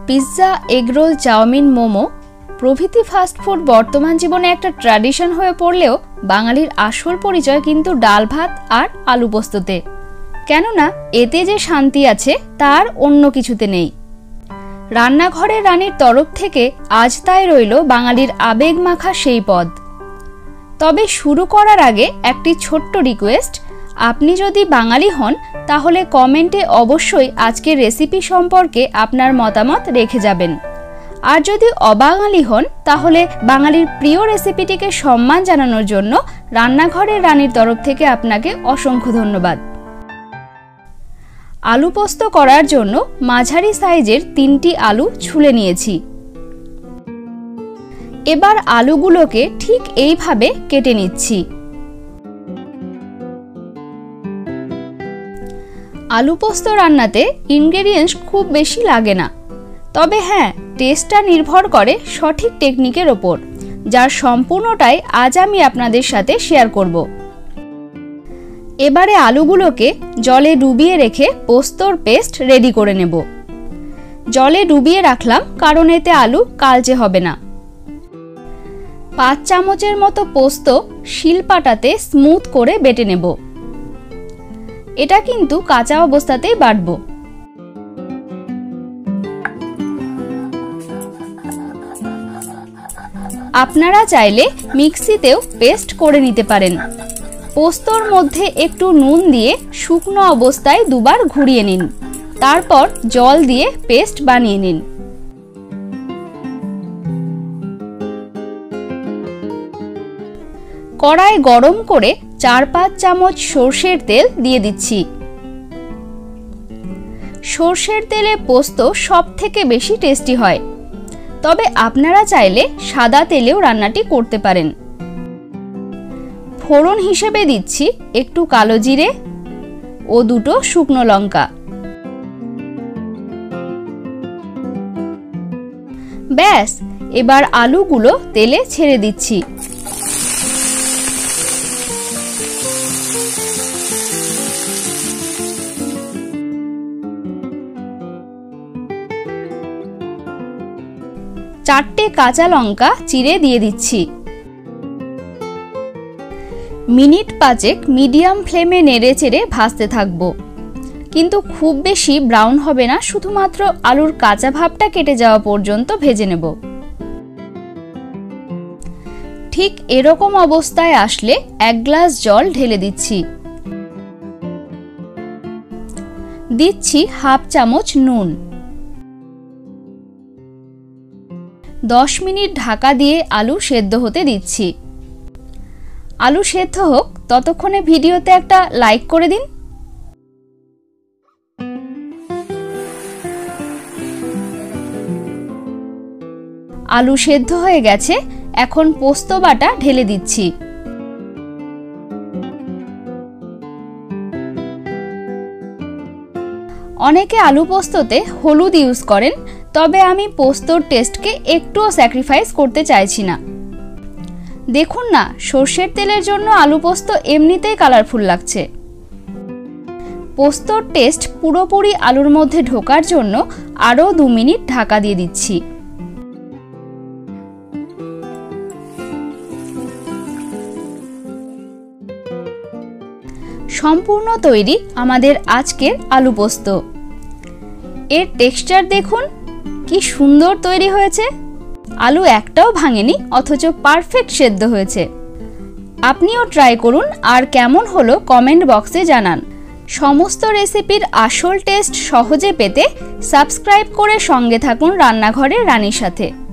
Pizza, egg roll, chowmein, momo প্রভৃতি fast food বর্তমান জীবনে একটা ট্র্যাডিশন হয়ে পড়লেও বাঙালির আসল পরিচয় কিন্তু ডাল ভাত আর আলু পোস্ততে। কেননা এতে যে শান্তি আছে তার অন্য কিছুতে নেই। রান্নাঘরের রানীর তরফ থেকে আজ তাই রইল বাঙালির আবেগ মাখা সেই পদ। তবে শুরু করার আগে একটি ছোট্ট রিকোয়েস্ট, আপনি যদি বাঙালি হন তাহলে কমেন্টে অবশ্যই আজকের রেসিপি সম্পর্কে আপনার মতামত রেখে যাবেন। আর যদি অবাঙালি হন তাহলে বাঙালির প্রিয় রেসিপিটিকে সম্মান জানানোর জন্য রান্নাঘরের রানীর তরফ থেকে আপনাকে অসংখ্য ধন্যবাদ। আলু পোস্ত করার জন্য মাঝারি সাইজের 3টি আলু ছুলে নিয়েছি। এবার আলুগুলোকে ঠিক এইভাবে কেটে নিচ্ছি। আলু পোস্ত রান্নাতে ইনগ্রেডিয়েন্টস খুব বেশি লাগে না, তবে হ্যাঁ, টেস্টটা নির্ভর করে সঠিক টেকনিকের ওপর, যার সম্পূর্ণটাই আজ আমি আপনাদের সাথে শেয়ার করব। এবারে আলুগুলোকে জলে ডুবিয়ে রেখে পোস্তর পেস্ট রেডি করে নেব। জলে ডুবিয়ে রাখলাম কারণ এতে আলু কালচে হবে না। 5 চামচের মতো পোস্ত শিলপাটাতে স্মুথ করে বেটে নেব। এটা কিন্তু কাঁচা অবস্থাতেই বাটবো। আপনারা চাইলে মিক্সিতেও পেস্ট করে নিতে পারেন। পোস্তর মধ্যে একটু নুন দিয়ে শুকনো অবস্থায় দুবার ঘুরিয়ে নিন, তারপর জল দিয়ে পেস্ট বানিয়ে নিন। কড়াই গরম করে 4-5 চামচ সরষের তেল দিয়ে দিচ্ছি। সরষের তেলে পোস্ত সবথেকে বেশি টেস্টি হয়, তবে আপনারা চাইলে সাদা তেলেও রান্নাটি করতে পারেন। ফোড়ন হিসেবে দিচ্ছি একটু কালো জিরে ও 2টো শুকনো লঙ্কা। ব্যাস, এবার আলুগুলো তেলে ছেড়ে দিচ্ছি। চারটে কাঁচা লঙ্কা চিড়ে দিয়ে দিচ্ছি। মিনিট 5 মিডিয়াম ফ্লেমে নেড়ে চেড়ে ভাজতে থাকবো, কিন্তু খুব বেশি ব্রাউন হবে না, শুধুমাত্র আলুর কাঁচা ভাবটা কেটে যাওয়া পর্যন্ত ভেজে নেব। ঠিক এরকম অবস্থায় আসলে 1 গ্লাস জল ঢেলে দিচ্ছি। দিচ্ছি হাফ চামচ নুন। 10 মিনিট ঢাকা দিয়ে আলু সেদ্ধ হতে দিচ্ছি। আলু সেদ্ধ হোক, ততক্ষণে ভিডিওতে একটা লাইক করে দিন। আলু সেদ্ধ হয়ে গেছে, এখন পোস্ত বাটা ঢেলে দিচ্ছি। অনেকে আলু পোস্ততে হলুদ ইউজ করেন, তবে আমি পোস্তর টেস্টকে একটুও স্যাক্রিফাইস করতে চাইছি না। দেখুন না, সরষের তেলের জন্য আলু পোস্ত এমনিতেই কালারফুল লাগছে। পোস্তর টেস্ট পুরোপুরি আলুর মধ্যে ঢোকার জন্য আরও 2 মিনিট ঢাকা দিয়ে দিচ্ছি। সম্পূর্ণ তৈরি আমাদের আজকের আলু পোস্ত। এর টেক্সচার দেখুন কি সুন্দর তৈরি হয়েছে। আলু একটাও ভাঙেনি, অথচ পারফেক্ট সেদ্ধ হয়েছে। আপনিও ট্রাই করুন, আর কেমন হলো কমেন্ট বক্সে জানান। সমস্ত রেসিপির আসল টেস্ট সহজে পেতে সাবস্ক্রাইব করে সঙ্গে থাকুন রান্নাঘরের রানীর সাথে।